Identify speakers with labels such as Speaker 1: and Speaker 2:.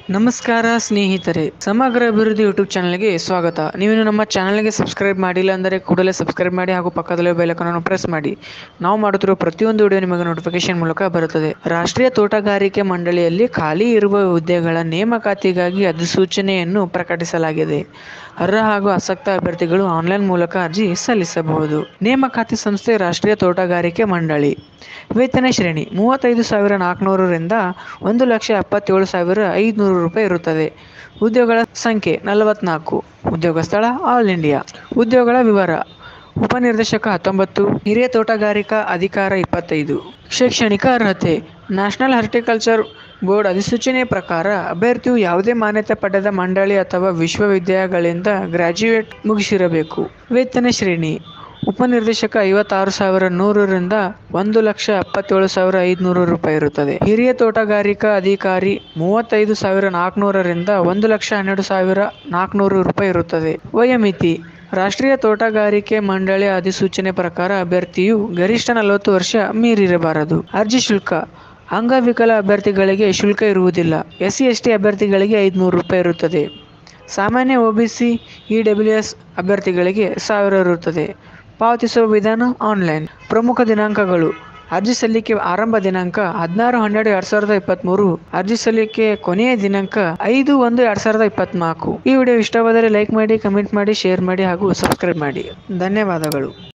Speaker 1: ನಮಸ್ಕಾರ ಸ್ನೇಹಿತರೆ, ಸಮಗ್ರ ಅಭಿವೃದ್ಧಿ ಯೂಟ್ಯೂಬ್ ಚಾನಲ್ಗೆ ಸ್ವಾಗತ. ನೀವೇನು ನಮ್ಮ ಚಾನಲ್ಗೆ ಸಬ್ಸ್ಕ್ರೈಬ್ ಮಾಡಿಲ್ಲ ಅಂದರೆ ಕೂಡಲೇ ಸಬ್ಸ್ಕ್ರೈಬ್ ಮಾಡಿ ಹಾಗೂ ಪಕ್ಕದಲ್ಲೇ ಬೆಲ್ ಐಕಾನ್ ಅನ್ನು ಪ್ರೆಸ್ ಮಾಡಿ. ನಾವು ಮಾಡುತ್ತಿರುವ ಪ್ರತಿಯೊಂದು ವಿಡಿಯೋ ನಿಮಗೆ ನೋಟಿಫಿಕೇಶನ್ ಮೂಲಕ ಬರುತ್ತದೆ. ರಾಷ್ಟ್ರೀಯ ತೋಟಗಾರಿಕೆ ಮಂಡಳಿಯಲ್ಲಿ ಖಾಲಿ ಇರುವ ಹುದ್ದೆಗಳ ನೇಮಕಾತಿಗಾಗಿ ಅಧಿಸೂಚನೆಯನ್ನು ಪ್ರಕಟಿಸಲಾಗಿದೆ. ಅರ್ಹ ಹಾಗೂ ಆಸಕ್ತ ಅಭ್ಯರ್ಥಿಗಳು ಆನ್ಲೈನ್ ಮೂಲಕ ಅರ್ಜಿ ಸಲ್ಲಿಸಬಹುದು. ನೇಮಕಾತಿ ಸಂಸ್ಥೆ ರಾಷ್ಟ್ರೀಯ ತೋಟಗಾರಿಕೆ ಮಂಡಳಿ. ವೇತನ ಶ್ರೇಣಿ 35,400 ರಿಂದ 1,77,500 ರೂಪಾಯಿ ಇರುತ್ತದೆ. ಹುದ್ದೆಗಳ ಸಂಖ್ಯೆ 44. ಉದ್ಯೋಗ ಸ್ಥಳ ಆಲ್ ಇಂಡಿಯಾ. ಉದ್ಯೋಗಗಳ ವಿವರ: ಉಪನಿರ್ದೇಶಕ 19, ಹಿರಿಯ ತೋಟಗಾರಿಕಾ ಅಧಿಕಾರ 25. ಶೈಕ್ಷಣಿಕ ಅರ್ಹತೆ: ನ್ಯಾಷನಲ್ ಹಾರ್ಟಿಕಲ್ಚರ್ ಬೋರ್ಡ್ ಅಧಿಸೂಚನೆ ಪ್ರಕಾರ ಅಭ್ಯರ್ಥಿಯು ಯಾವುದೇ ಮಾನ್ಯತೆ ಪಡೆದ ಮಂಡಳಿ ಅಥವಾ ವಿಶ್ವವಿದ್ಯಾಲಯಗಳಿಂದ ಗ್ರಾಜ್ಯುಯೇಟ್ ಮುಗಿಸಿರಬೇಕು. ವೇತನ ಶ್ರೇಣಿ: ಉಪನಿರ್ದೇಶಕ 56,100 ರಿಂದ 1,77,500 ರೂಪಾಯಿ ಇರುತ್ತದೆ. ಹಿರಿಯ ತೋಟಗಾರಿಕಾ ಅಧಿಕಾರಿ 35,400 ರಿಂದ 1,12,400 ರೂಪಾಯಿ ಇರುತ್ತದೆ. ವಯೋಮಿತಿ: ರಾಷ್ಟ್ರೀಯ ತೋಟಗಾರಿಕೆ ಮಂಡಳಿಯ ಅಧಿಸೂಚನೆ ಪ್ರಕಾರ ಅಭ್ಯರ್ಥಿಯು ಗರಿಷ್ಠ 40 ವರ್ಷ ಮೀರಿರಬಾರದು. ಅರ್ಜಿ ಶುಲ್ಕ: ಅಂಗವಿಕಲ ಅಭ್ಯರ್ಥಿಗಳಿಗೆ ಶುಲ್ಕ ಇರುವುದಿಲ್ಲ. SC/ST ಅಭ್ಯರ್ಥಿಗಳಿಗೆ 500 ರೂಪಾಯಿ ಇರುತ್ತದೆ. ಸಾಮಾನ್ಯ OBC EWS ಅಭ್ಯರ್ಥಿಗಳಿಗೆ 1000 ಇರುತ್ತದೆ. ಪಾವತಿಸುವ ವಿಧಾನ ಆನ್ಲೈನ್. ಪ್ರಮುಖ ದಿನಾಂಕಗಳು: ಅರ್ಜಿ ಸಲ್ಲಿಕೆ ಆರಂಭ ದಿನಾಂಕ 16/12/2023. ಅರ್ಜಿ ಸಲ್ಲಿಕೆ ಕೊನೆಯ ದಿನಾಂಕ 5/1/2024. ಈ ವಿಡಿಯೋ ಇಷ್ಟವಾದರೆ ಲೈಕ್ ಮಾಡಿ, ಕಮೆಂಟ್ ಮಾಡಿ, ಶೇರ್ ಮಾಡಿ ಹಾಗೂ ಸಬ್ಸ್ಕ್ರೈಬ್ ಮಾಡಿ. ಧನ್ಯವಾದಗಳು.